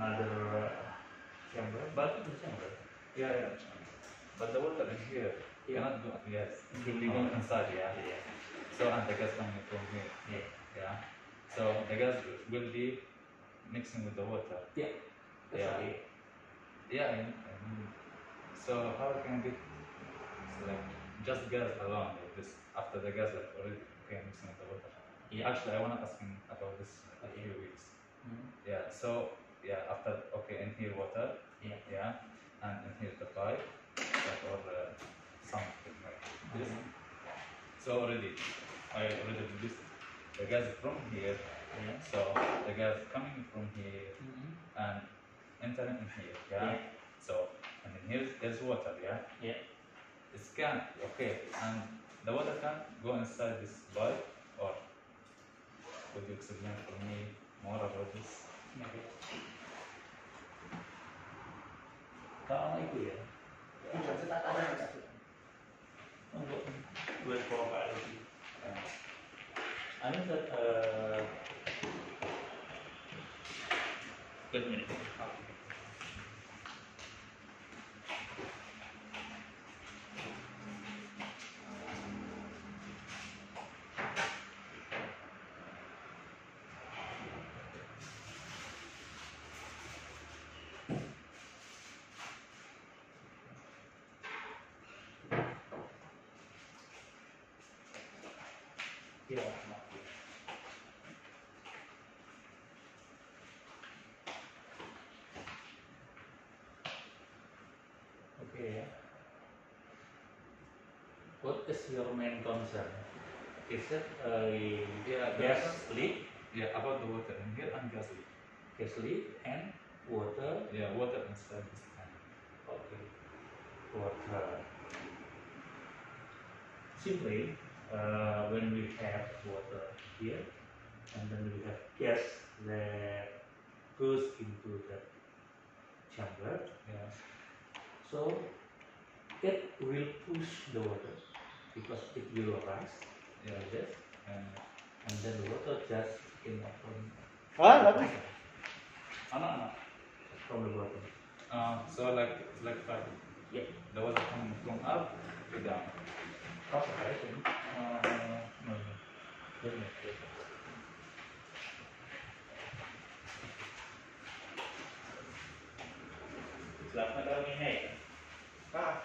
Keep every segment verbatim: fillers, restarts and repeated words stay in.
another uh, chamber, but the chamber. Yeah, yeah. But the water is here. Yeah. Cannot go. Yes. Mm. It will be going inside. Yeah. Yeah. So and the gas coming from here. Yeah. Yeah. So the gas will be mixing with the water. Yeah. That's Yeah. okay. Yeah. I, I mean, so how can it? It's like just gas alone like this. After the gas like already okay mixing with the water. Yeah. Actually, I wanna ask him about this in a few weeks. Mm. Yeah. So yeah, after okay, in here water. Yeah. Yeah. And in here the pipe, like or uh, something like this. Mm-hmm. So already, I already produced the gas from here. Yeah. So the gas coming from here Mm-hmm. and entering in here. Yeah. Yeah. So and then here there's water. Yeah. Yeah. It's can okay, and the water can go inside this pipe, or could you explain for me more about this? Okay. Kalau itu ya, untuk berprovokasi. I mean that uh, wait a minute. Yeah. Okay. What is your main concern? Is it a Yeah, gas the- leak, Yeah, about the water in here and gas leak. gas leak, and water? Yeah, water inside this tank. Okay. Water. Simply, uh, when we have water here, and then we have gas that goes into the chamber, Yeah. so it will push the water because it will rise Yeah. like this, And and then the water just came up from, Ah, lagi. Anna, Anna. from the bottom. Uh, so like it's like that. Yeah. The water coming from up to down. Cost of rising. Uh, no, no. Then it goes. Selamat datang ini. Ah,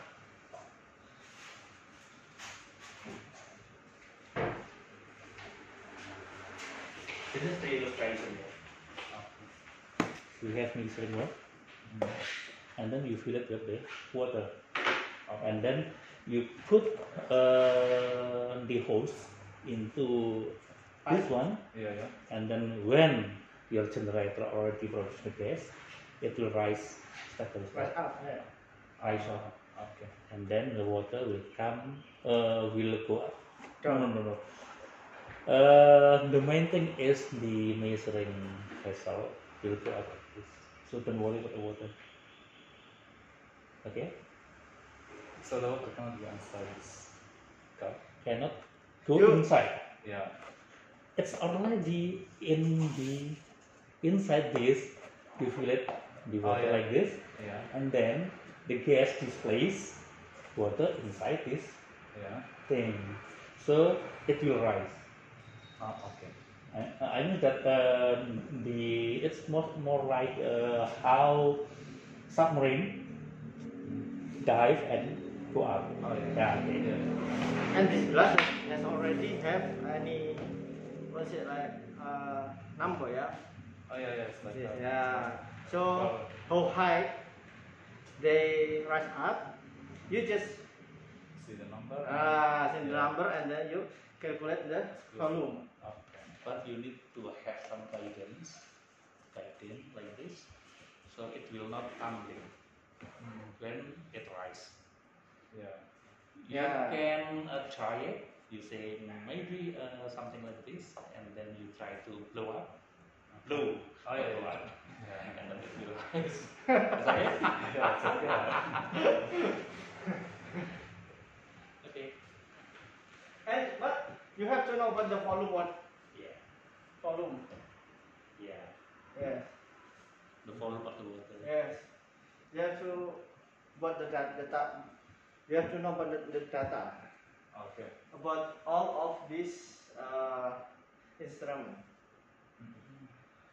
This is the illustration here. You have mixing water, Mm. and then you fill it with the water, and then you put uh, the hose into this one, Yeah, yeah. and then when your generator already produces the gas, it will rise step by right step, up. Yeah. rise up, Okay. and then the water will come, uh, will go up. No, no, no, no. Uh, the main thing is the measuring vessel will go up. So don't worry about the water. Okay? So the water cannot go inside this cup. Cannot go You- inside. Yeah. It's already in the inside this. You fill it the Oh, water yeah. like this, Yeah. and then the gas displays water inside this Yeah. thing. So it will rise. Ah, okay. I, I know that uh, the it's more more like uh, how submarine dive and go up. Oh yeah. Yeah, okay. Yeah. And this glass has already have any, what's it like, uh, number, yeah? Oh yeah, yeah. It's like that. Yeah. So Oh. how high they rise up, you just See the number. uh, send the Yeah. number and then you calculate the volume. Okay. But you need to have some guidance, guidance like this, so it will not tumbling Mm. when it rise. Yeah. You Yeah. can uh, try it. You say maybe uh, something like this, and then you try to blow up, blow, Oh yeah, blow yeah. up, Yeah. and then it will rise. Is that it? Yeah, it's okay. Okay. And but you have to know what the volume what Yeah. volume. Yeah. Yeah. the volume of the water. Yes. You have to what the dat- data. You have to know about the, the data Okay. about all of these uh, instruments. Mhm.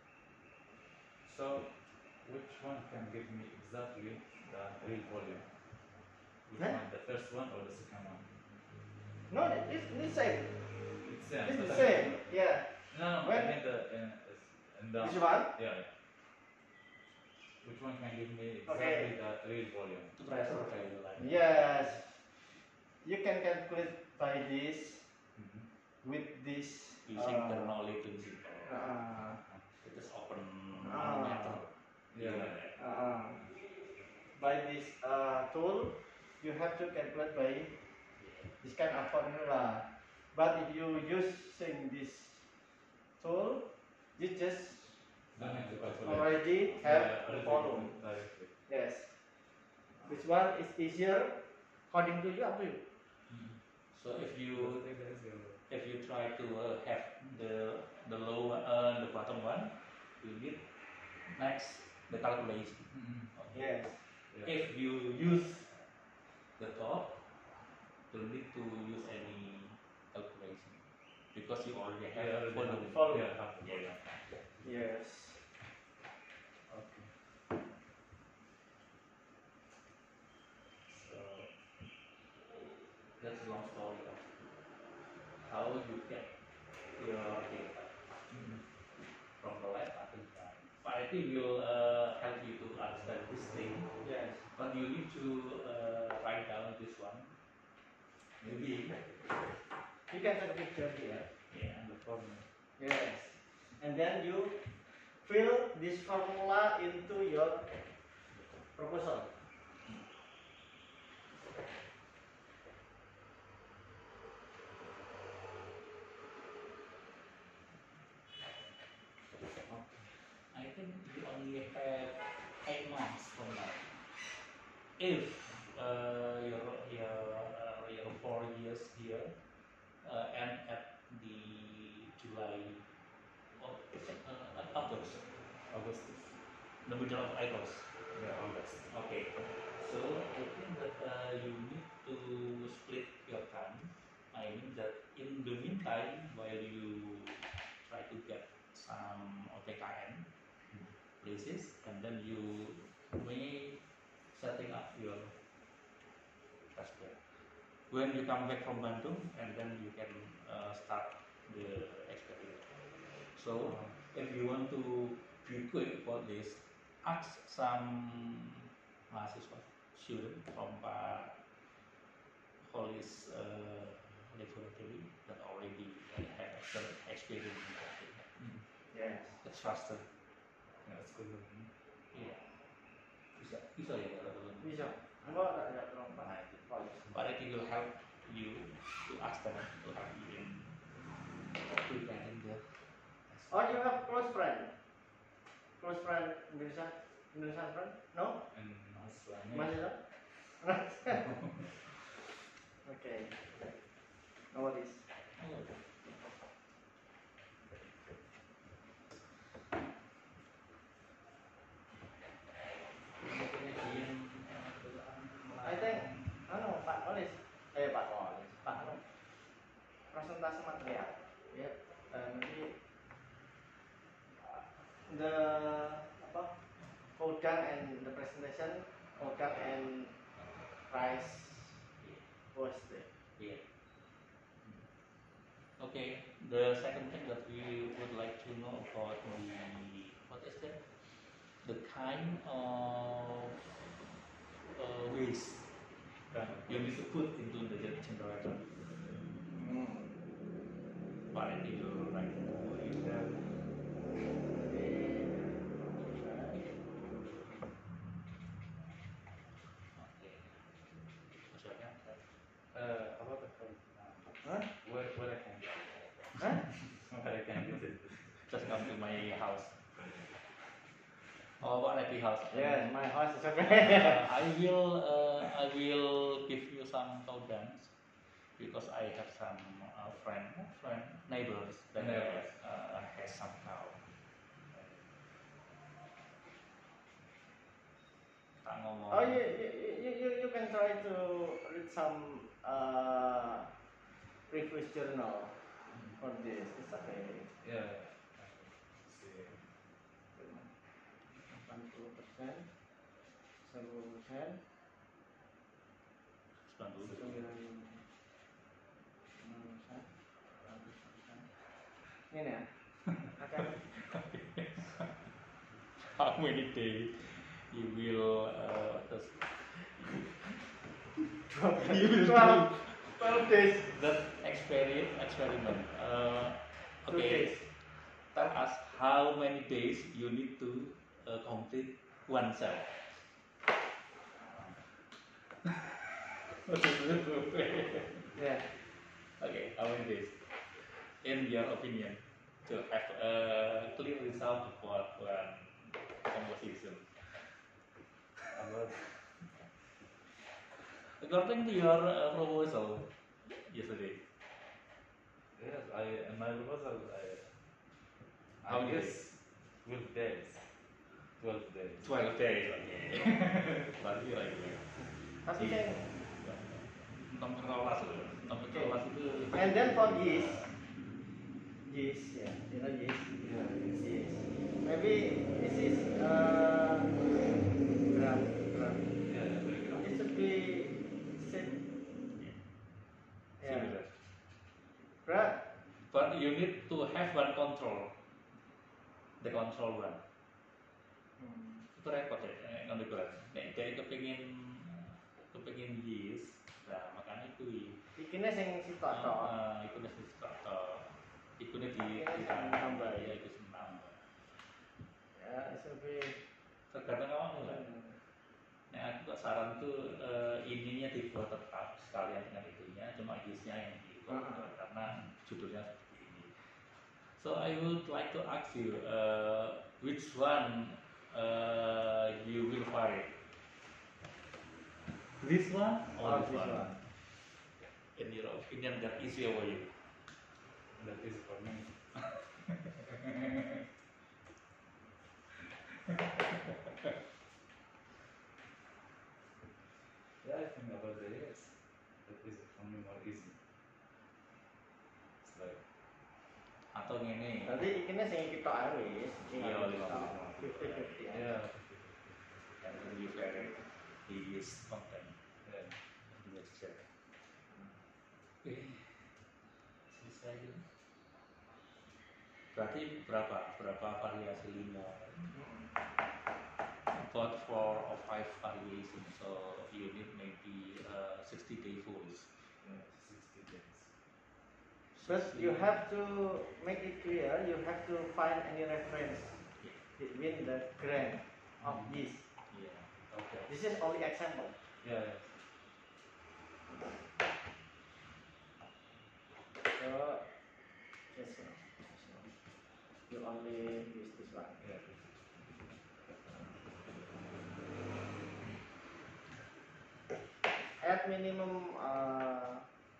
So, which one can give me exactly the real volume? Which Huh? one, the first one or the second one? No, it's it's same. It's same. It's but the I same. mean- Yeah. No, no, When- I mean the in, in the Which one? Yeah, yeah. Which one can give me exactly Okay. the real volume? To pressure kayak like. Yes. You can calculate by this Mhm. with this. Using uh, Bernoulli principle. uh, It is open Ah. manometer. Yeah. uh, by this uh, tool, you have to calculate by this kind of formula. But if you using this tool, you just Don't need to calculate. already Yeah, have yeah, the already volume. directly. Yes. Which one is easier? According to you, up to you. Mhm. So if You you take the easier way. if you try to uh, have the the low uh, the bottom one, you need next the calculation. Mhm. Yes. Yeah. If you use the top, don't need to use any calculation because you already have Yeah, already volume. have- Volume. Yeah, have the volume. Yes. Okay. So that's a long story of how you get your data Mhm. from the left until the right. But I think will uh, help you to understand this thing. Yes. But you need to uh, write down this one. Maybe. You can take a picture here. Yeah. The formula. Yes. And then you fill this formula into your proposal. I think you only have eight months from now. If uh, your your uh, your four years here uh, end at the July or uh, August, August. the middle of August. Yeah, August. Okay, so I think that uh, you need to split your time. I mean that in the meantime, while you try to get some O T K N places, and then you may setting up your testbed. When you come back from Bandung, and then you can uh, start the experiment. So, if you want to be quick about this, ask some mahasiswa, student from uh, Hollis uh, laboratory that already have some experience in that. Mhm. Yes. It's faster. Yeah, it's good. Mhm. Iya. Bisa, bisa ya kalau teman. Bisa. Enggak ada ada terlalu Nah, itu. Oh, yes. But I think will help you to ask them to help you in preparing the test. Oh, you have close friend? Close friend Indonesia? Indonesian friend? No? And also, I mean, Mahasiswa? Okay. No worries. Oh. I think, anu Pak Olis, eh Pak Olis, Pak anu presentasi material, ya, eh, nanti uh, the apa, codang and the presentation, codang and price was there. Yeah. Okay. The second thing that we would like to know about the what is that? The kind of uh, waste kind you need to put into the generator. Hmm. But I think you're right. You have Okay. Maksudnya, uh, about the phone. Huh? Where, where I can get it? Huh? Where I can use it? just come to my house. Oh, what happy house? Yes, my house is Uh, okay. I will uh, I will give you some codans because I have some uh, friend friend neighbors that Neighbors. uh, has some cow. some uh, previous journal for this. It's okay. Yeah. See. delapan puluh persen, sepuluh persen, sembilan puluh. sembilan persen, seratus persen. Ini ya. Akan How many days you will uh, what does- you will twelve, do twelve days. that experiment experiment? Uh, Two okay, days. tell us how many days you need to uh, complete one cell. Yeah. Okay, how many days? In your opinion, to have a clear result about one composition. About According to your uh, proposal yesterday, yes, I in my proposal I How I many guess twelve days. Twelve days. twelve days, okay. Berarti kira-kira. Tapi Iya. saya enam kelas loh. enam kelas itu. and then for this, this yeah, you know this. Yeah. This. Maybe this is uh gram gram. Yeah, very good. It should be same. Yeah. Similar. Right. But you need to have one control. The control one. Hmm. Itu repot ya, eh, ngambil kelas. Nek dia kepingin kepingin yeast, nah makanya itu. Bikinnya sing sitok tok. Ah, itu mesti start. Itu nih di Itu kita nambah, ya ya. itu nambah. Ya, it should be. Tergantung kamu lah. Nah aku kok saran tuh eh, ininya dibuat tetap sekalian dengan itunya, cuma yeastnya yang dibuat karena judulnya seperti ini. So I would like to ask you uh, which one uh, you will find? This one or Oh, this, this one? one. In your opinion, that easier for you? That is for me. Yeah, I think about the yes. That is for me more easy. It's like Atau ini? Berarti ikannya sing kita aris. Iya, lima puluh. Fifty fifty. yeah. And then you vary the yeast content Yeah. of the mixture. Oke, selesai dulu. Berarti berapa? Berapa variasi lima? About four or five variations. So you need maybe uh, sixty day fulls. Yeah, sixty days. But you have to make it clear. You have to find any reference Yeah. between the grain of yeast. Yeah. Okay. This is only example. Yeah, yeah. So just uh, you only use this one. Yeah. At minimum uh,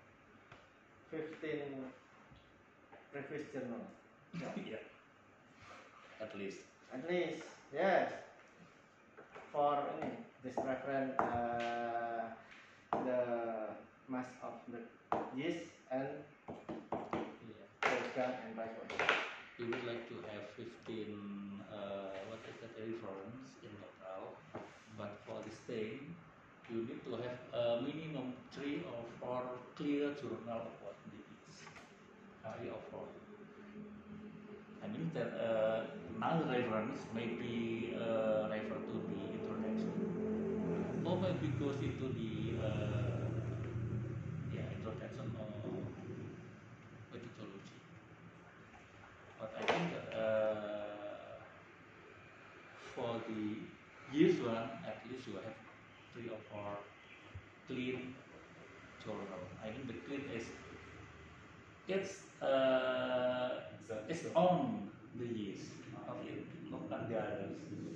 fifteen previous journal. Yeah. At least. At least, yes. For ini, this reference uh, the mass of the yeast and Yeah. program and vice versa. We would like to have fifteen uh, what is that reference in total, but for this thing you need to have a minimum three or four clear journal about the yeast. Three or four. I mean that uh, now reference maybe uh, refer to the introduction, or maybe goes into the uh, yeah introduction or methodology. But I think that uh, for the yeast one, at least you have three or four clean journal. I think the clean is it's uh, Exactly. it's on the yeast, not it, not on the others.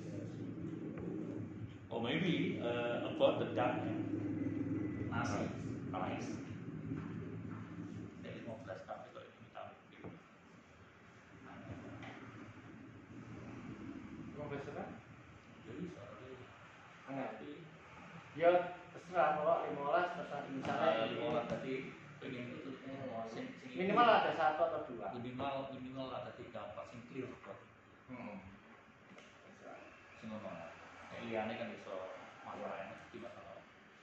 Or maybe uh, about the duck and nasi, rice. Dari lima belas kali kalau ini kami. Mau baca apa? Jadi soalnya Enggak. tapi Your terserah bawa lima belas persen misalnya Uh, ini, lima orang tadi pengen itu ini mau sing- sing minimal itu ada satu atau dua. minimal minimal ada tiga empat sing clear buat Hmm. sing ngono. Nek liyane kan iso masalahnya gimana kalau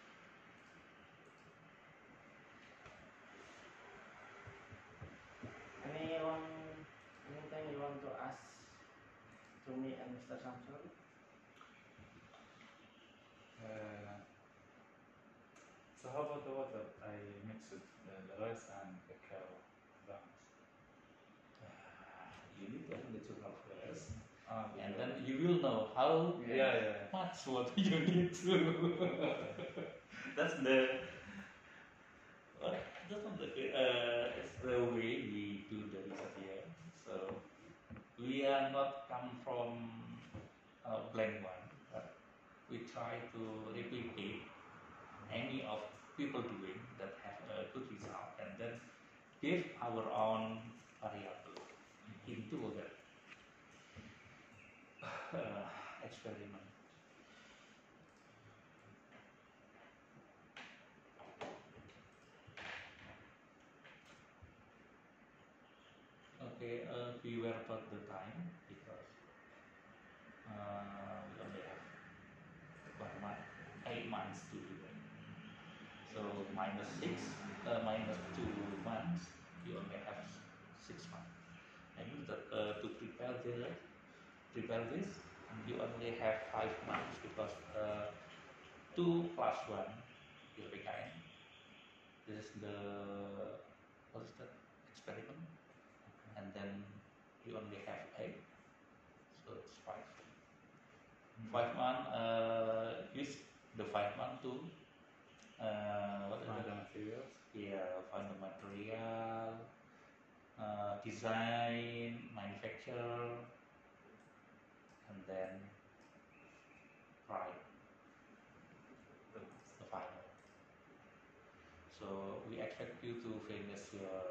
Any one, anything you want to ask to me and Mister Samsul? Uh, so how about the water? I mix it uh, the rice and the cow grounds. you need to open the journal first, Ah, and yeah. then you will know how Yeah, yeah. much water you need to. That's the what? That's not the uh, it's the way we do the research here. So we are not come from a blank one, but we try to replicate any of people doing that have a good result, and then give our own variable into that uh, experiment. Okay, uh, beware about the time because uh, we only have one month, eight months to do it. So minus six, uh, minus two months, you only have six months. I mean that uh, to prepare this, prepare this, you only have five months because uh, two plus one will be kind. This is the what is that experiment, and then you only have eight, so it's five. Five month. Uh, use the five month to uh, what is Find it? the materials. Yeah, find the material, uh, design, manufacture, and then write the final. So we expect you to finish your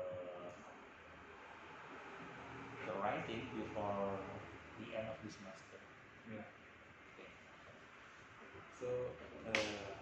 the writing before the end of this semester. Yeah. Okay. So uh,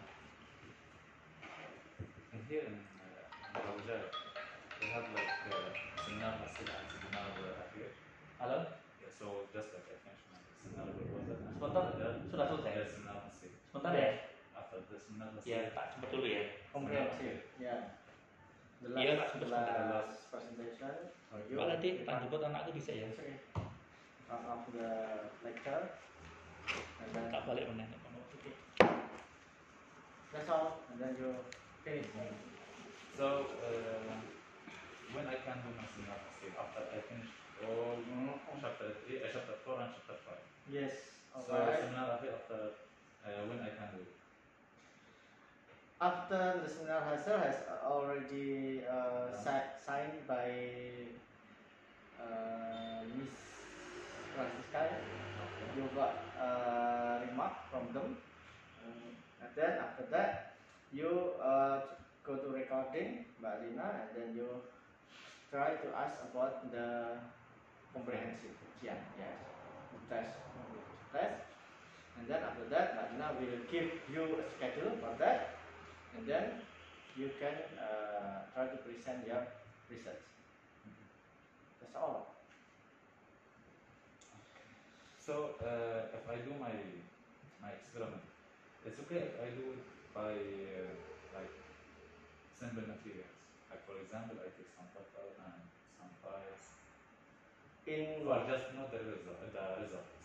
in here in uh, in Brawijaya, they have like uh, seminar Masjid and seminar uh, Akhir. Halo, Yeah, so just like I finished my seminar proposal and sebentar, after that, sudah selesai. there's seminar Masjid. Sebentar ya. After the seminar Ya, Masjid, tak sempat dulu ya. Comprehensive, yeah. The last, Iya, tak sempat the sebentar. last presentation for you. Pak tadi in tak front- jemput anakku bisa ya. It's okay. In front of the lecture, and then Tak balik meneh. okay. That's all, and then you finish. so uh, when I can do my seminar Masjid after I finish all chapter three, uh, chapter four and chapter five. Yes. So Alright. seminar Akhir after uh, when I can do it. After the seminar hasil has already uh, si- signed by uh, Miss Francisca, you got a remark from them, um, and then after that you uh, go to recording Mbak Lina, and then you try to ask about the comprehensive ujian, yes, the test, test, and then after that Mbak Lina will give you a schedule for that, and then you can uh, try to present your research. That's all. So uh, if I do my my experiment, it's okay if I do it by uh, like simple materials. Like for example, I take some butter and some rice, In or what just not the result. The results.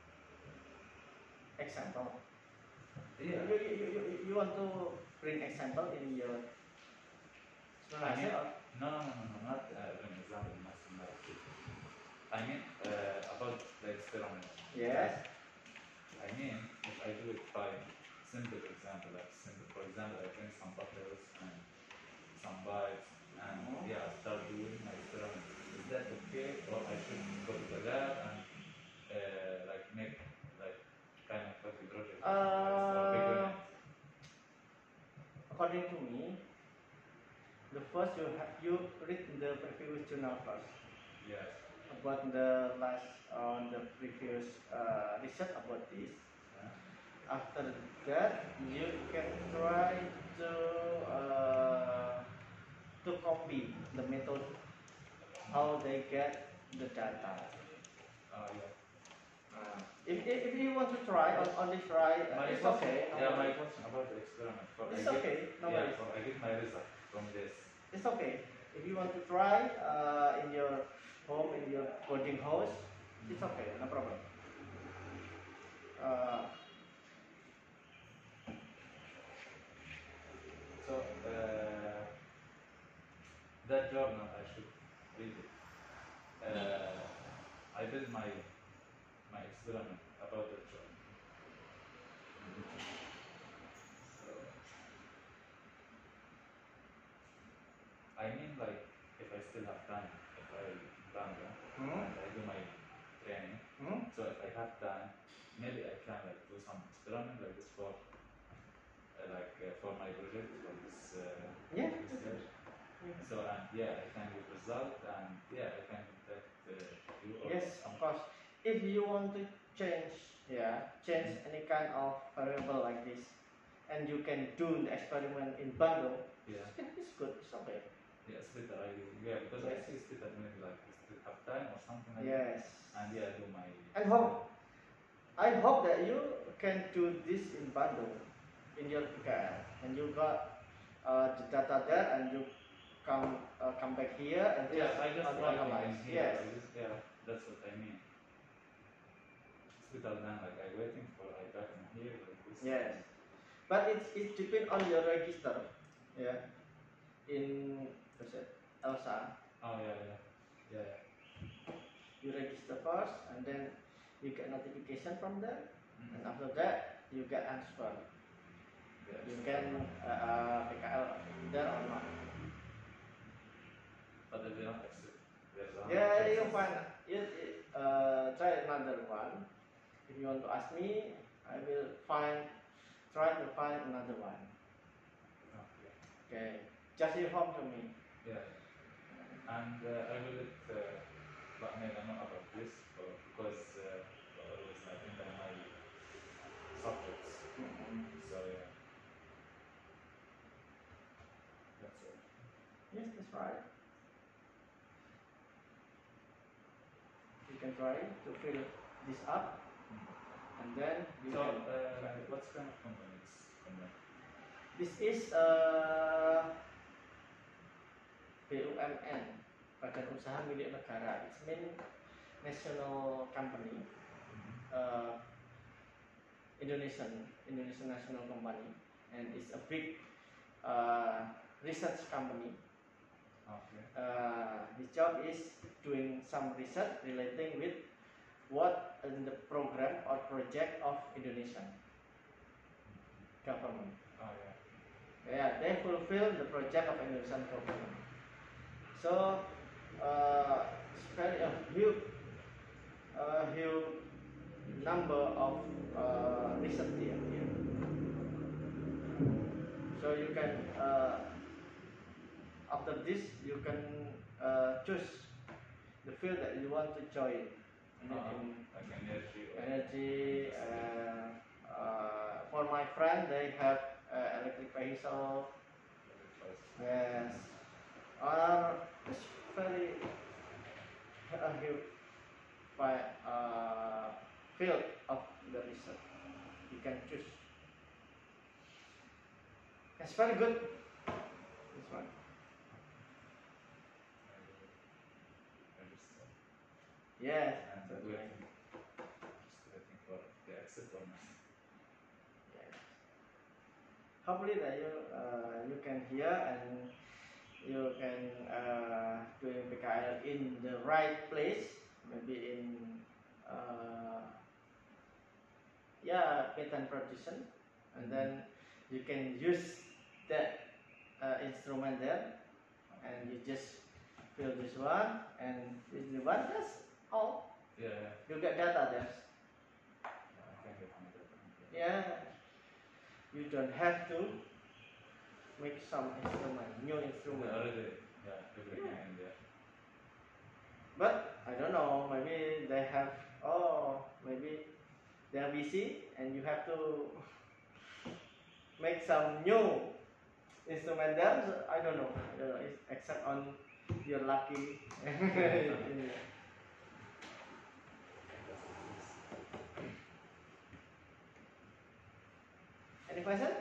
example? Yeah. You, you, you, you, you want to bring example in your I mean, or- no, no, no, no, no, not uh, an example, not similar. I mean uh, about the experiment. Yes. I mean, if I do it by simple example, like simple, for example, I bring some butters and some bites, and yeah, I start doing my experiment. Is that okay, or I should go to the lab and uh, like make like kind of like a project or something like this, or big Uh, unit? according to me, the first you have you read the previous journal first Yes. about the last on the previous uh, research about this. Yeah. After that, you can try get the data. Oh yeah. Uh, if, if, if you want to try on, on this try, uh, My it's question, okay. No yeah, my worries. question about the experiment. For It's I get, okay. No yeah, worries. for I get my result from this. It's okay. If you want to try uh, in your home, in your coding house, it's okay. No problem. Uh, So uh, that journal I should read it. Uh, I did my my experiment about that journal. So I mean, like, if I still have time, if I plan that Hmm? and I do my training, hmm? so if I have time, maybe I can like do some experiment like this for uh, like uh, for my project for this uh, Yeah. research. So and yeah, I can get result and yeah, I can contact uh, you or Yes, some. of course. If you want to change, yeah, change any kind of variable like this, and you can do the experiment in Bandung, Yeah. it's good. It's okay. Yeah, it's better. I yeah because I Yes. see it's better maybe like I still have time or something like Yes. that. And yeah, I do my. And hope I hope that you can do this in Bandung, in your P K L, and you got uh, the data there, and you come uh, come back here and Yeah, just I just uh, writing analyze. in here. Yes. I just yeah, that's what I mean. It's better than like I waiting for I got in here like this. Yes. But it's it depends on your register. Yeah. In what's it? Elsa, Oh yeah, yeah, yeah. yeah. you register first, and then you get notification from them, Mm. and after that you get answer. Yeah, You so- can uh, uh, P K L there or not. But they don't accept. There's a Yeah, you find it, it, uh, try another one. If you want to ask me, I will find try to find another one. Okay. Okay, just inform to me. Yeah. And uh, I will let uh, Batman know about this for, because uh, always like in my subjects. So yeah, that's all. Yes, that's right. You can try to fill this up, and then you So can. uh, what's kind of company is company? This is uh, B U M N, Badan Usaha Milik Negara. It's mean national company, uh, Indonesian Indonesian national company, and it's a big uh, research company. Okay. Uh, his job is doing some research relating with what in the program or project of Indonesian government. Oh yeah. Yeah, they fulfill the project of Indonesian government. So uh, it's very a huge, a huge number of uh, research here. here. So you can uh, after this you can uh, choose the field that you want to join. I mean, Uh-huh. in Like energy or energy. Uh, uh, for my friend, they have uh, electric vehicle. Yes, or it's very a huge by uh, field of the research. You can choose. It's very good. This one. Understand. Yes. And Certainly. waiting, just waiting for the acceptance. Yes. Hopefully that you uh, you can hear and you can uh, doing P K L in the right place, maybe in uh, yeah pattern production, and then you can use that uh, instrument there, and you just fill this one and this one. That's all. Yeah, yeah. You get data there. Yeah, I can get my data. Yeah, you don't have to make some instrument, new Yeah, instrument. already, yeah, everything Yeah. in there. But I don't know, maybe they have, oh, maybe they are busy and you have to make some new instrument there. So I don't know, I don't know, it's except on you're lucky. Yeah. Any question?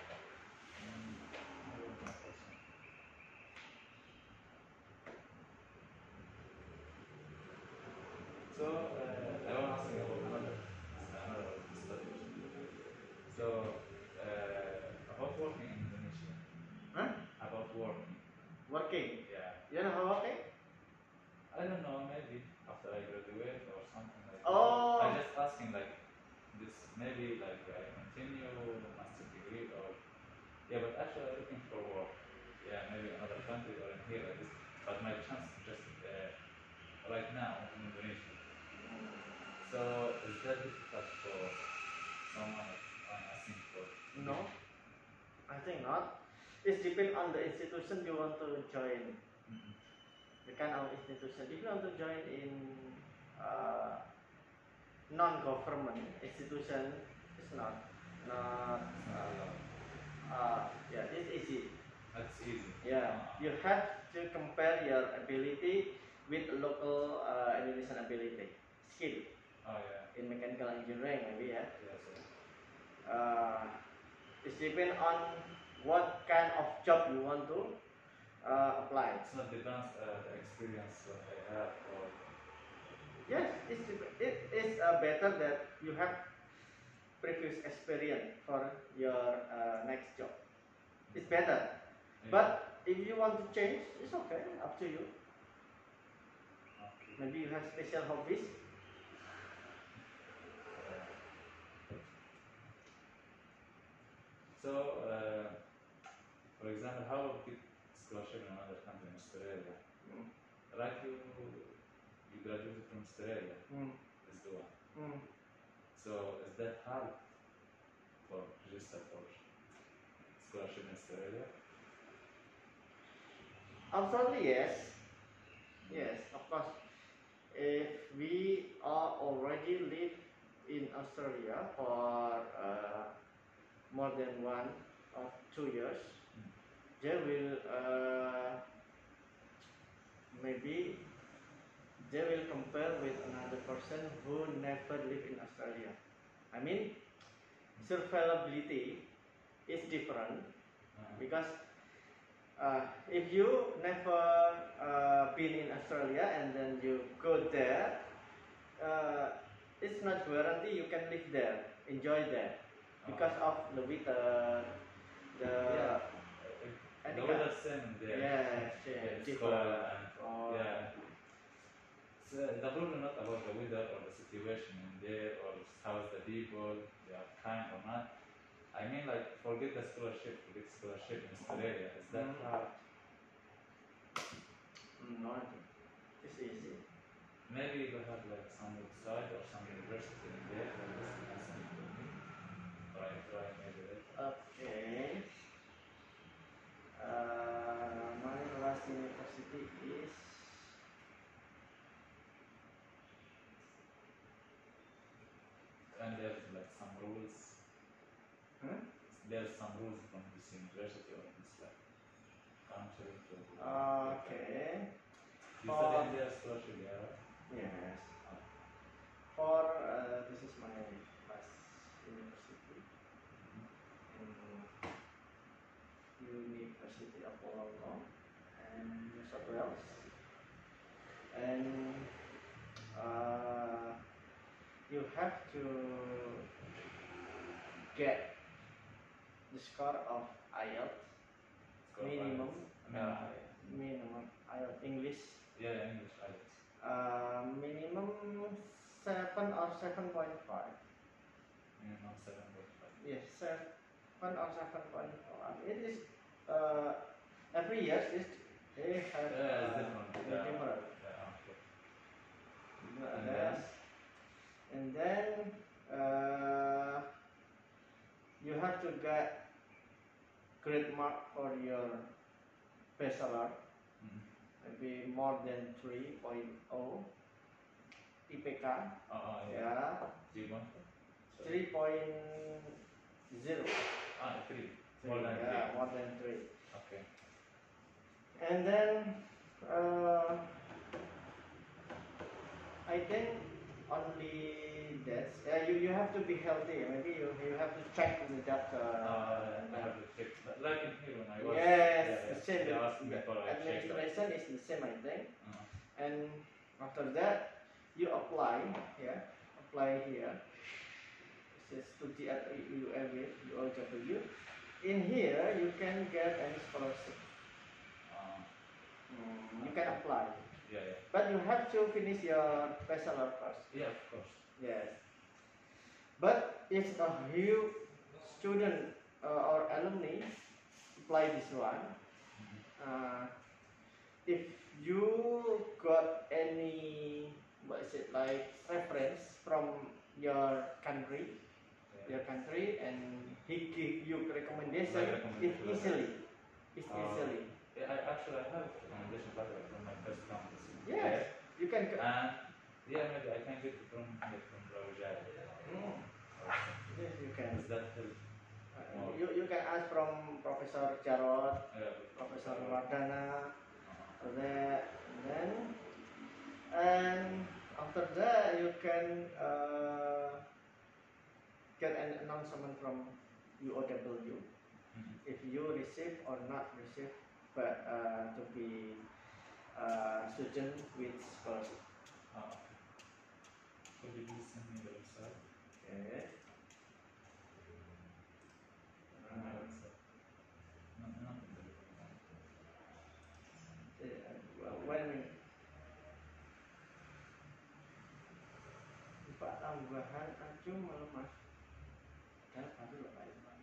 So uh, I want to ask you about another another study. So uh, about working in Indonesia. Huh? About working. Working. Yeah. You know how working? I don't know. Maybe after I graduate or something like Oh. that. I just asking like this. Maybe like I continue master degree or yeah. But actually I'm looking for work. Yeah, maybe another country or in here like this. But my chance just uh, right now in Indonesia. So is that difficult for someone like I'm asking for? No, I think not. It depends on the institution you want to join. Mhm. The kind of institution. If you want to join in uh, non-government institution, it's not not It's not uh, allowed. uh, yeah, it's easy. That's easy. Yeah, Ah. you have to compare your ability with local uh, Indonesian ability skill Oh yeah. in mechanical engineering maybe ya. Yes. Yes. Uh, it depends on what kind of job you want to uh, apply. It's not depends uh, the experience what I have or Yes, it's, it is uh, better that you have previous experience for your uh, next job. It's better. yeah. But if you want to change, it's okay, up to you. Okay. Maybe you have special hobbies. So, uh, for example, how about get scholarship in another country, in Australia? Mm. Right, you you graduated from Australia, Mm. is the one. Mm. So, is that hard for register for scholarship in Australia? Absolutely yes. Yes, of course. If we are already live in Australia for uh, more than one or two years, Mm. they will uh, maybe they will compare with another person who never lived in Australia. I mean, survivability is different Uh-huh. because uh, if you never uh, been in Australia and then you go there, uh, it's not guarantee you can live there, enjoy there, because of the weather, the Yeah, any the kind- weather same there. Yes, Yeah, yeah, it's different. cold and Oh. yeah. So the problem not about the weather or the situation in there or how's the people, they are kind or not. I mean like forget the scholarship, forget scholarship in Australia. Is that Mm. hard? Mm, no, it's easy. Maybe you have like some website or some university in there or this you can send it to me. Or I try maybe later. Okay. Uh, my last university is And there's like some rules. huh? There's some rules from this university or this like country to Okay. You study in their scholarship, yeah, right? Yes. Oh. For uh, this is my last university in University of Malang and New South Wales, and uh, you have to get the score of I E L T S Score minimum. I mean, Uh, minimum I E L T S English. yeah, yeah, English I E L T S. Uh, minimum seven or seven point five. Minimum seven point five. Yes, seven or seven point five. It is uh, every year is they have Yeah, it's uh, different. they Yeah, different. yeah, okay. Uh, And yes. And then uh, you have to get great mark for your bachelor, Mhm. maybe more than three point zero I P K. Oh, oh, yeah. Yeah, Three one. Sorry. three point zero. Ah, three. More than Yeah, three. more than three. Okay. And then Uh, I think only that. Uh, you you have to be healthy. Maybe you you have to check with the doctor. Uh, I have to fix that. Like in here when I was. Yes, yeah, the yeah. same. They asked me The for a check. administration is the same, I think. Uh, And after that, you apply. Yeah, apply here. It says studi at U A W, U O W. In here, you can get any scholarship. uh, Hmm, you can apply. yeah, yeah. But you have to finish your bachelor first. Yeah, of course. Yes. But if a new student uh, or alumni apply this one, uh, if you got any, what is it, like reference from your country, Yeah. your country, and he give you recommendation, Like it's recommendation. easily, it's Uh, easily. Yeah, I actually I have a recommendation letter from my first campus. Yes, you can. Yeah. And yeah, maybe I can get it from here from Brawijaya. Mm, Or something. yes, you can. Does that help? Uh, you you can ask from Professor Jarod, Yeah. Professor Wardana, Uh, for that, and then and after that you can uh, get an announcement from U O W mhm. if you receive or not receive, but uh, to be uh, student with scholarship. Uh, could you please send me the website? Okay. On my Uh, website. No, not in the website. eh, well, wait a minute. Lupa tambahan acu malam mas. Padahal baru loh Pak Irfan.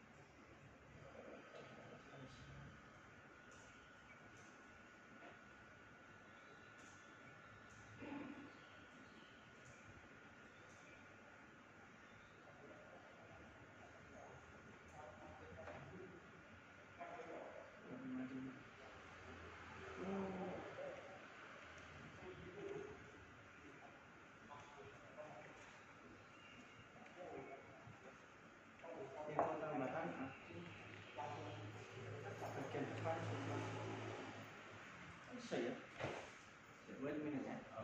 Hmm, info tambahan acu bagian depan. Bisa ya? Wait a minute ya. Uh,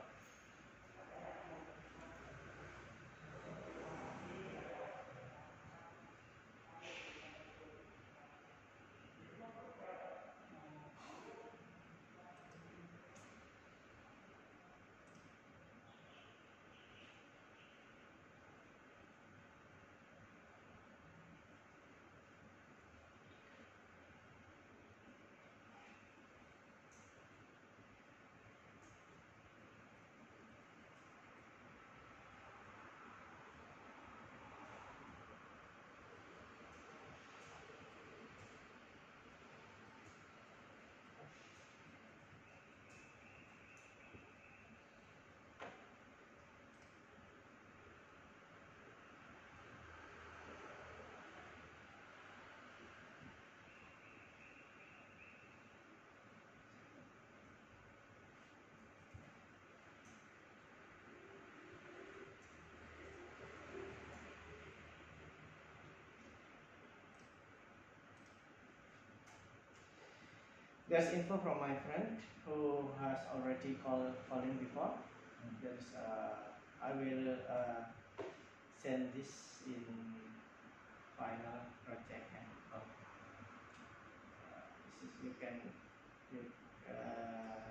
There's info from my friend who has already called calling before. There's uh, I will uh, send this in final project. And, uh, this is you can you uh,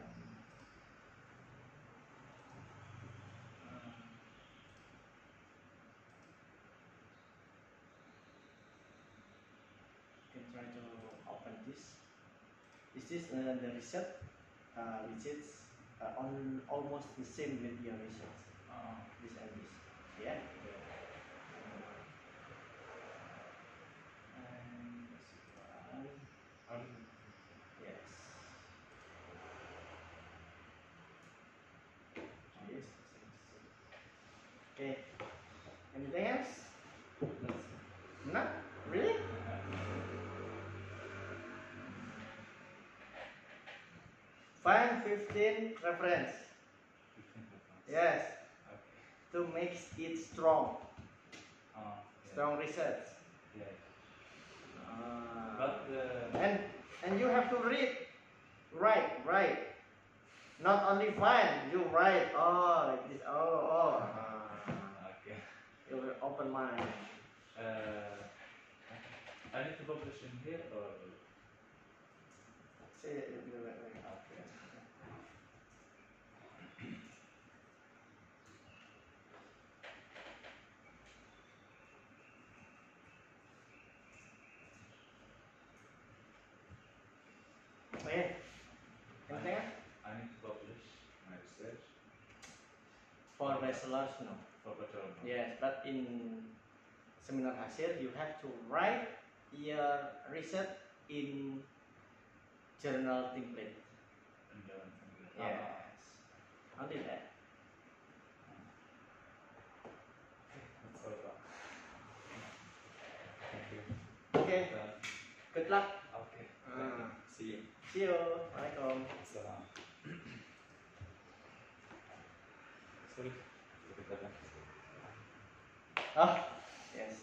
um, you can try to open this. This is uh, the research, uh, which is uh, on almost the same with your research. uh, This and this, yeah. yeah. And this one, How did it? yes. Yes. Okay. Anything else? That's No? Really? Find fifteen reference. fifteen reference. Yes. Okay. To make it strong. Uh, yeah. Strong research. Yeah. Uh, But uh, and and you have to read, write, write. Not only find, you write. Oh, like this. Oh, oh. Uh, Okay. you will open mind. Uh, I need to publish in here or Say it. Wait, wait, wait. okay. Okay. Anything else? I need to publish my research For bachelor's, no. for bachelor. Yes, but in seminar hasil, you have to write your research in journal template. And then something. Yes. Only that. That's all done. Thank you. Okay. Done. Good luck. Okay. Ah. See you. See you. Waalaikumsalam. Salam. Sorry. Look at that. Oh, yes.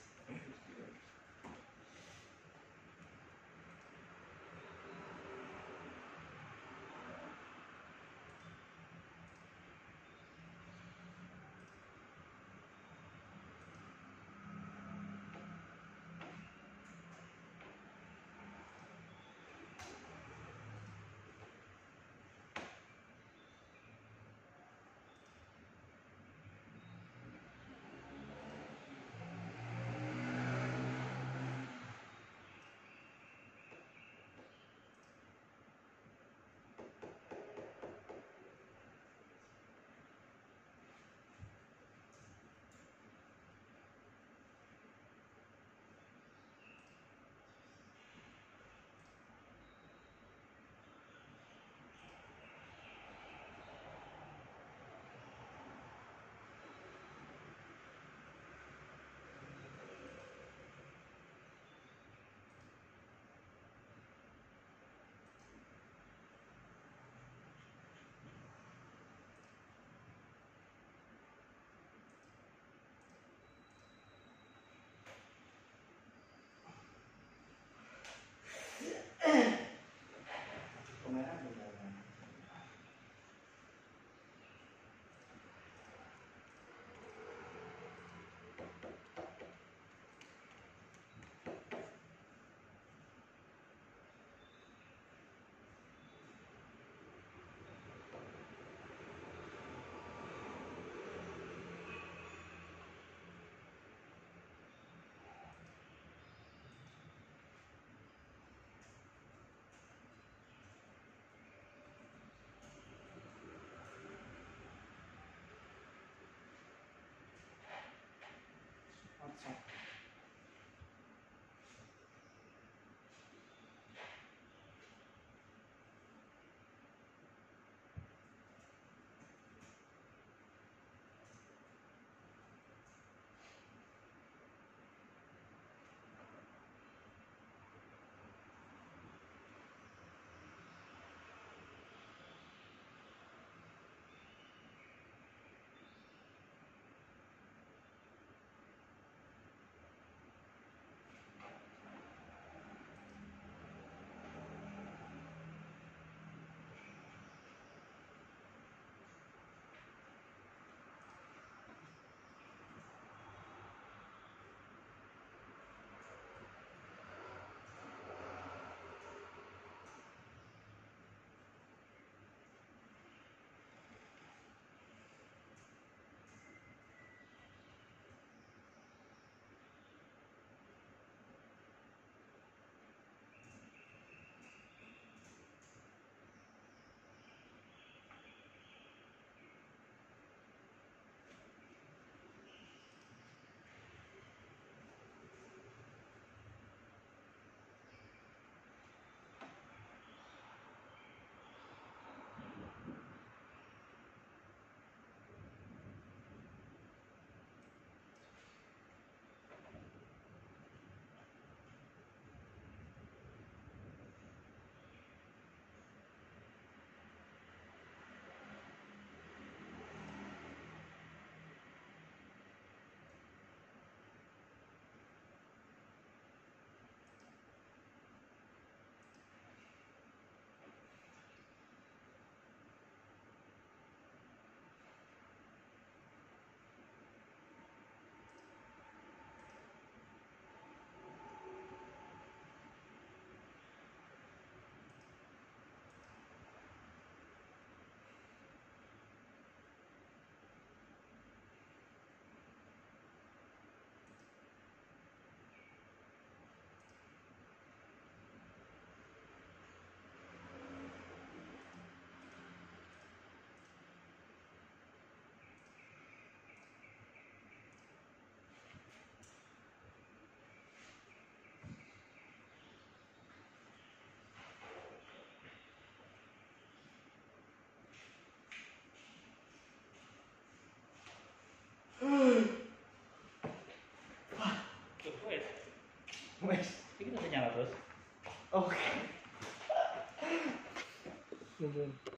Wes. Ini kita nyala terus. Oke. Mungkin.